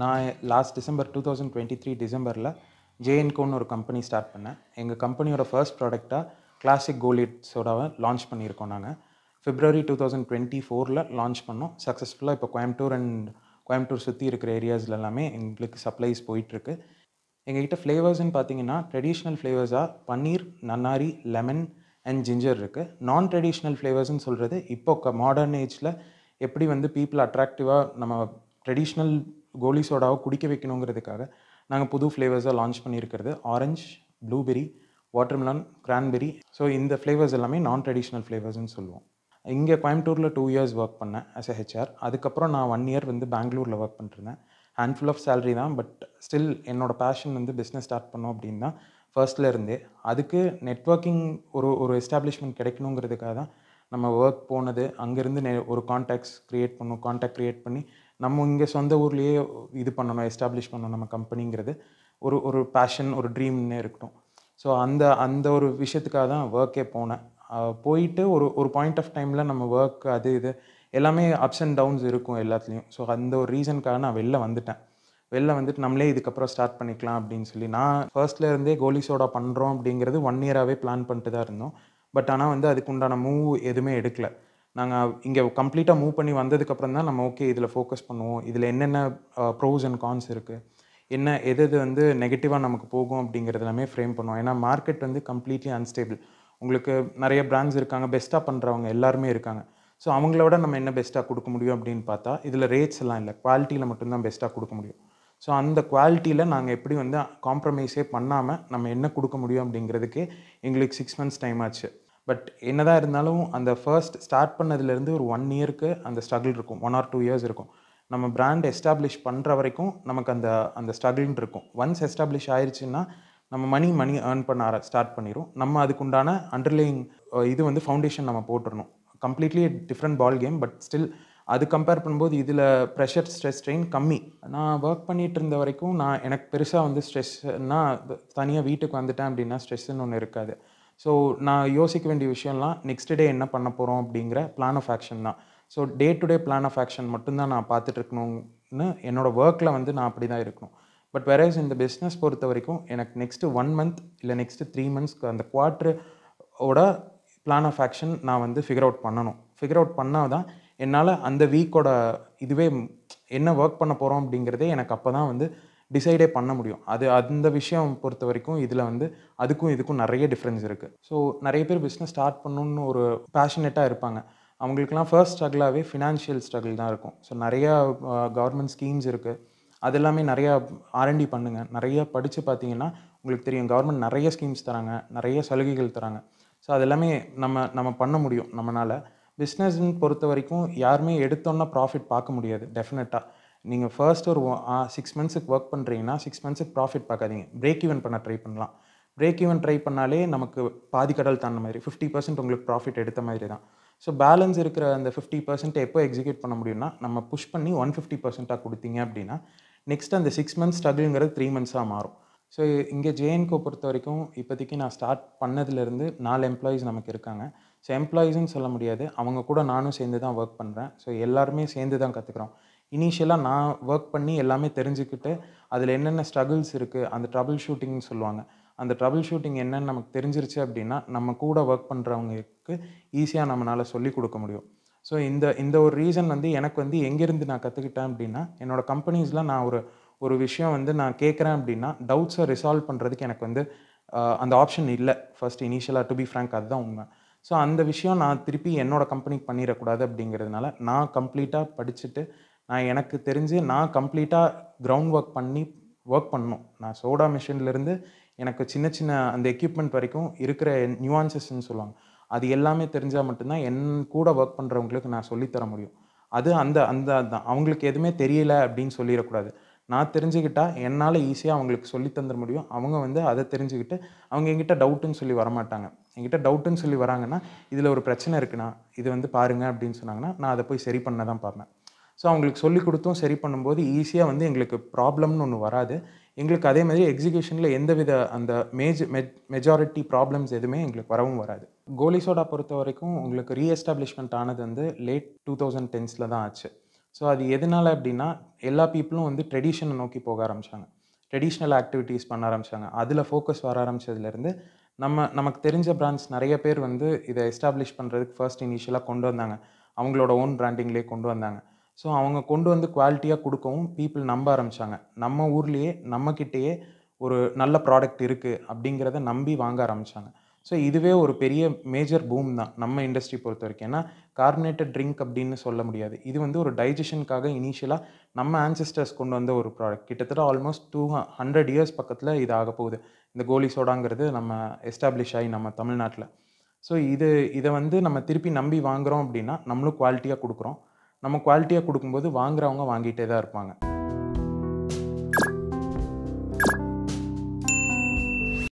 நான் last December 2023 டிசம்பரில் ஜேஎன்கோன்னு ஒரு கம்பெனி ஸ்டார்ட் பண்ணேன். எங்கள் கம்பெனியோட ஃபர்ஸ்ட் ப்ராடக்டாக கிளாசிக் கோலிட் சோடாவை லான்ச் பண்ணியிருக்கோம் நாங்கள். February 2024 லான்ச் பண்ணோம். சக்ஸஸ்ஃபுல்லாக இப்போ கோயம்புத்தூர் சுற்றி இருக்கிற ஏரியாஸில் எல்லாமே எங்களுக்கு சப்ளைஸ் போயிட்டுருக்கு. எங்ககிட்ட ஃப்ளேவர்ஸ்ன்னு பார்த்தீங்கன்னா ட்ரெடிஷ்னல் ஃப்ளேவர்ஸாக பன்னீர், நன்னாரி, லெமன் அண்ட் ஜிஞ்சர் இருக்குது. நான் ட்ரெடிஷ்னல் ஃப்ளேவர்ஸ்ன்னு சொல்கிறது இப்போ மாடர்ன் ஏஜில் எப்படி வந்து பீப்புள் அட்ராக்டிவாக நம்ம ட்ரெடிஷ்னல் கோலி சோடாவை குடிக்க வைக்கணுங்கிறதுக்காக நாங்கள் புது ஃப்ளேவர்ஸாக லான்ச் பண்ணியிருக்கிறது orange, blueberry, watermelon, cranberry. So இந்த ஃப்ளேவர்ஸ் எல்லாமே நான் ட்ரெடிஷ்னல் ஃப்ளேவர்ஸ்ன்னு சொல்லுவோம். இங்கே கோயம்புத்தூரில் 2 இயர்ஸ் ஒர்க் பண்ணேன் ஆஸ் எ ஹெச்ஆர். அதுக்கப்புறம் நான் 1 இயர் வந்து பெங்களூரில் ஒர்க் பண்ணிட்டுருந்தேன். ஹேண்ட்ஃபுல் ஆஃப் சேலரி தான், பட் ஸ்டில் என்னோடய பேஷன் வந்து பிஸ்னஸ் ஸ்டார்ட் பண்ணோம் அப்படின்னு தான் ஃபர்ஸ்ட்டில் இருந்தே. அதுக்கு நெட்வொர்க்கிங் ஒரு எஸ்டாப்ளிஷ்மெண்ட் கிடைக்கணுங்கிறதுக்காக தான் நம்ம ஒர்க் போனது. அங்கேருந்து ஒரு கான்டாக்ட் க்ரியேட் பண்ணி நம்ம இங்கே சொந்த ஊர்லேயே இது பண்ணணும், எஸ்டாப்ளிஷ் பண்ணணும் நம்ம கம்பெனிங்கிறது ஒரு பேஷன், ஒரு ட்ரீம்னே இருக்கட்டும். ஸோ அந்த ஒரு விஷயத்துக்காக தான் ஒர்க்கே போனேன். போயிட்டு ஒரு பாயிண்ட் ஆஃப் டைமில் நம்ம ஒர்க் அது இது எல்லாமே அப்ஸ் அண்ட் டவுன்ஸ் இருக்கும் எல்லாத்துலேயும். ஸோ அந்த ஒரு ரீசனுக்காக நான் வெளில வந்துட்டு நம்மளே இதுக்கப்புறம் ஸ்டார்ட் பண்ணிக்கலாம் அப்படின்னு சொல்லி நான் ஃபர்ஸ்ட்ல இருந்தே கோலி சோடா பண்ணுறோம் அப்படிங்கிறது 1 இயராகவே பிளான் பண்ணிட்டு தான் இருந்தோம். பட் ஆனால் வந்து அதுக்கு உண்டான மூவ் எதுவுமே எடுக்கல. நாங்கள் இங்கே கம்ப்ளீட்டாக மூவ் பண்ணி வந்ததுக்கப்புறம் தான் நம்ம ஓகே இதில் ஃபோக்கஸ் பண்ணுவோம், இதில் என்னென்ன ப்ரோஸ் அண்ட் கான்ஸ் இருக்குது, எது வந்து நெகட்டிவாக நமக்கு போகும் அப்படிங்கிறது எல்லாமே ஃப்ரேம் பண்ணுவோம். ஏன்னா மார்க்கெட் வந்து கம்ப்ளீட்லி அன்ஸ்டேபிள். உங்களுக்கு நிறைய பிராண்ட்ஸ் இருக்காங்க, பெஸ்ட்டாக பண்ணுறவங்க எல்லாருமே இருக்காங்க. ஸோ அவங்கள விட நம்ம என்ன பெஸ்ட்டாக கொடுக்க முடியும் அப்படின்னு பார்த்தா இதில் ரேட்ஸ் எல்லாம் இல்லை, குவாலிட்டியில் மட்டும்தான் பெஸ்ட்டாக கொடுக்க முடியும். ஸோ அந்த குவாலிட்டியில் நாங்கள் எப்படி வந்து காம்ப்ரமைஸே பண்ணாமல் நம்ம என்ன கொடுக்க முடியும் அப்படிங்கிறதுக்கே எங்களுக்கு 6 months டைம் ஆச்சு. பட் என்னதான் இருந்தாலும் அந்த ஃபர்ஸ்ட் ஸ்டார்ட் பண்ணதுலேருந்து ஒரு 1 இயருக்கு அந்த ஸ்ட்ரகிள் இருக்கும், 1 or 2 years இருக்கும். நம்ம பிராண்ட் எஸ்டாப்ளிஷ் பண்ணுற வரைக்கும் நமக்கு அந்த ஸ்ட்ரகிள்னு இருக்கும். ஒன்ஸ் எஸ்டாப்ளிஷ் ஆயிடுச்சுன்னா நம்ம மணி ஏர்ன் பண்ண ஸ்டார்ட் பண்ணிடும். நம்ம அதுக்குண்டான அண்டர்லேயிங் இது வந்து ஃபவுண்டேஷன் நம்ம போட்டுடணும். Completely different ball game. But still அது கம்பேர் பண்ணும்போது இதில் ப்ரெஷர், ஸ்ட்ரெஸ், ஸ்ட்ரெயின் கம்மி. நான் ஒர்க் பண்ணிகிட்டு இருந்த வரைக்கும் எனக்கு பெருசாக வந்து ஸ்ட்ரெஸ்னா தனியாக வீட்டுக்கு வந்துட்டேன் அப்படின்னா ஸ்ட்ரெஸ்ன்னு ஒன்று இருக்காது. ஸோ நான் யோசிக்க வேண்டிய விஷயம்லாம் நெக்ஸ்ட் டே என்ன பண்ண போகிறோம் அப்படிங்கிற பிளான் ஆஃப் ஆக்ஷன் தான். So day to day plan of action மட்டும்தான் நான் பார்த்துட்டு இருக்கணும்னு என்னோடய ஒர்க்கில் வந்து நான் அப்படி தான் இருக்கணும். பட் வேறஸ் இந்த பிஸ்னஸ் பொறுத்த வரைக்கும் எனக்கு நெக்ஸ்ட்டு 1 month இல்லை நெக்ஸ்ட்டு 3 monthsக்கு அந்த குவார்ட்டரோட பிளான் ஆஃப் ஆக்ஷன் நான் வந்து ஃபிகர் அவுட் பண்ணால் தான் என்னால் அந்த வீக்கோட இதுவே என்ன ஒர்க் பண்ண போகிறோம் அப்படிங்கிறதே எனக்கு அப்போ தான் வந்து டிசைடே பண்ண முடியும். அந்த விஷயம் பொறுத்த வரைக்கும் இதில் வந்து அதுக்கும் இதுக்கும் நிறைய டிஃப்ரென்ஸ் இருக்குது. ஸோ நிறைய பேர் பிஸ்னஸ் ஸ்டார்ட் பண்ணணுன்னு ஒரு பேஷனேட்டாக இருப்பாங்க. அவங்களுக்குலாம் ஃபர்ஸ்ட் ஸ்ட்ரகிளாகவே ஃபினான்ஷியல் ஸ்ட்ரகிள் தான் இருக்கும். ஸோ நிறையா கவர்மெண்ட் ஸ்கீம்ஸ் இருக்குது. அது எல்லாமே நிறையா R&D பண்ணுங்கள். நிறையா படித்து பார்த்தீங்கன்னா உங்களுக்கு தெரியும், கவர்மெண்ட் நிறைய ஸ்கீம்ஸ் தராங்க, நிறைய சலுகைகள் தராங்க. ஸோ அது எல்லாமே நம்ம பண்ண முடியும் நம்மளால். பிஸ்னஸ்ன்னு பொறுத்த வரைக்கும் யாருமே எடுத்தோன்னா ப்ராஃபிட் பார்க்க முடியாது டெஃபினட்டாக. நீங்கள் ஃபர்ஸ்ட் ஒரு 6 monthsக்கு ஒர்க் பண்ணுறீங்கன்னா 6 monthsக்கு ப்ராஃபிட் பார்க்காதீங்க. பிரேக் ஈவன் பண்ண ட்ரை பண்ணலாம். பிரேக் ஈவன் ட்ரை பண்ணாலே நமக்கு பாதி கடல் தாண்டின மாதிரி, 50% உங்களுக்கு ப்ராஃபிட் எடுத்த மாதிரி தான். ஸோ பேலன்ஸ் இருக்கிற அந்த 50% எப்போ எக்ஸிக்யூட் பண்ண முடியும்னா நம்ம புஷ் பண்ணி 150%ஆக கொடுத்தீங்க அப்படின்னா நெக்ஸ்ட் அந்த 6 months ஸ்ட்ரகிள்ங்கிறது 3 monthsஆக மாறும். ஸோ இங்கே ஜேஎன்கோ பொறுத்த வரைக்கும் இப்போதைக்கு நான் ஸ்டார்ட் பண்ணதுலேருந்து 4 எம்ப்ளாயீஸ் நமக்கு இருக்காங்க. ஸோ எம்ப்ளாயீஸ்ன்னு சொல்ல முடியாது, அவங்க கூட நானும் சேர்ந்து தான் ஒர்க் பண்ணுறேன். ஸோ எல்லாருமே சேர்ந்து தான் கற்றுக்குறோம். இனிஷியலாக நான் ஒர்க் பண்ணி எல்லாமே தெரிஞ்சுக்கிட்டு அதில் என்னென்ன ஸ்ட்ரகிள்ஸ் இருக்குது, அந்த ட்ரபிள் ஷூட்டிங்னு சொல்லுவாங்க. அந்த ட்ரபிள் ஷூட்டிங் என்னன்னு நமக்கு தெரிஞ்சிருச்சு அப்படின்னா நம்ம கூட ஒர்க் பண்ணுறவங்களுக்கு ஈஸியாக நம்மளால் சொல்லிக் கொடுக்க முடியும். ஸோ இந்த ஒரு ரீசன் வந்து எனக்கு வந்து எங்கேருந்து நான் கற்றுக்கிட்டேன் அப்படின்னா, என்னோடய கம்பெனிஸில் நான் ஒரு விஷயம் வந்து நான் கேட்குறேன் அப்படின்னா டவுட்ஸை ரிசால்வ் பண்ணுறதுக்கு எனக்கு வந்து அந்த ஆப்ஷன் இல்லை ஃபர்ஸ்ட் இனிஷியலாக, டு பி ஃப்ராங்க் அதுதான் உண்மை. ஸோ அந்த விஷயம் நான் திருப்பி என்னோடய கம்பெனிக்கு பண்ணிடக்கூடாது அப்படிங்கிறதுனால நான் கம்ப்ளீட்டாக படிச்சுட்டு எனக்கு தெரிஞ்சு நான் கம்ப்ளீட்டாக கிரவுண்ட் ஒர்க் பண்ணணும். நான் சோடா மிஷின்லேருந்து எனக்கு சின்ன சின்ன அந்த எக்யூப்மெண்ட் வரைக்கும் இருக்கிற நியூவான்சஸ்ன்னு சொல்லுவாங்க, அது எல்லாமே தெரிஞ்சால் மட்டும்தான் என் கூட ஒர்க் பண்ணுறவங்களுக்கு நான் சொல்லித்தர முடியும். அது அதுதான் அவங்களுக்கு எதுவுமே தெரியல அப்படின்னு சொல்லிடக்கூடாது. நான் தெரிஞ்சுக்கிட்டா என்னால் ஈஸியாக அவங்களுக்கு சொல்லி தந்துட முடியும். அவங்க வந்து அதை தெரிஞ்சுக்கிட்டு அவங்க என்கிட்ட டவுட்டுன்னு சொல்லி வரமாட்டாங்க. என்கிட்ட டவுட்டுன்னு சொல்லி வராங்கன்னா இதில் ஒரு பிரச்சனை இருக்குண்ணா, இது வந்து பாருங்கள் அப்படின்னு சொன்னாங்கன்னா நான் அதை போய் சரி பண்ண தான் பார்ப்பேன். ஸோ அவங்களுக்கு சொல்லிக் கொடுத்தும் சரி பண்ணும்போது ஈஸியாக வந்து எங்களுக்கு ப்ராப்ளம்னு ஒன்று வராது. எங்களுக்கு அதே மாதிரி எக்ஸிக்யூஷனில் எந்தவித அந்த மெஜாரிட்டி ப்ராப்ளம்ஸ் எதுவுமே எங்களுக்கு வரவும் வராது. கோலி சோடா பொறுத்த வரைக்கும் உங்களுக்கு ரீஎஸ்டாப்ளிஷ்மெண்ட் ஆனது வந்து லேட் 2010s தான் ஆச்சு. ஸோ அது எதனால அப்படின்னா, எல்லா பீப்புளும் வந்து ட்ரெடிஷனை நோக்கி போக ஆரம்பிச்சாங்க. ட்ரெடிஷ்னல் ஆக்டிவிட்டீஸ் பண்ண ஆரம்பிச்சாங்க. அதில ஃபோக்கஸ் வர ஆரம்பிச்சதுலேருந்து, நமக்கு தெரிஞ்ச பிராண்ட்ஸ் நெறைய பேர் வந்து இத எஸ்டாப்ளிஷ் பண்றதுக்கு ஃபர்ஸ்ட் இனிஷியலா கொண்டு வந்தாங்க. அவங்களோட ஓன் பிராண்டிங்லேயே கொண்டு வந்தாங்க. ஸோ அவங்க கொண்டு வந்து குவாலிட்டியா குடுக்கவும் பீப்பிள் நம்ப ஆரம்பிச்சாங்க. நம்ம ஊர்லயே, நம்ம கிட்டயே ஒரு நல்ல ப்ராடக்ட் இருக்கு அப்படிங்கிறத நம்பி வாங்க ஆரம்பிச்சாங்க. ஸோ இதுவே ஒரு பெரிய மேஜர் பூம் தான் நம்ம இண்டஸ்ட்ரி பொறுத்தவரைக்கும். ஏன்னா, கார்பனேட்டட் ட்ரிங்க் அப்படின்னு சொல்ல முடியாது. இது வந்து ஒரு டைஜஷனுக்காக இனிஷியலா நம்ம ஆன்செஸ்டர்ஸ் கொண்டு வந்த ஒரு ப்ராடக்ட். கிட்டத்தட்ட ஆல்மோஸ்ட் 100 இயர்ஸ் பக்கத்தில இது ஆகப்போகுது. இந்த கோலி சோடாங்கிறது நம்ம எஸ்டாப்ளிஷ் ஆயி நம்ம தமிழ்நாட்ல. ஸோ இத வந்து நம்ம திருப்பி நம்பி வாங்குறோம் அப்படின்னா, நம்மளும் குவாலிட்டியா குடுக்குறோம். நம்ம குவாலிட்டியா குடுக்கும்போது வாங்குறவங்க வாங்கிட்டே தான் இருப்பாங்க.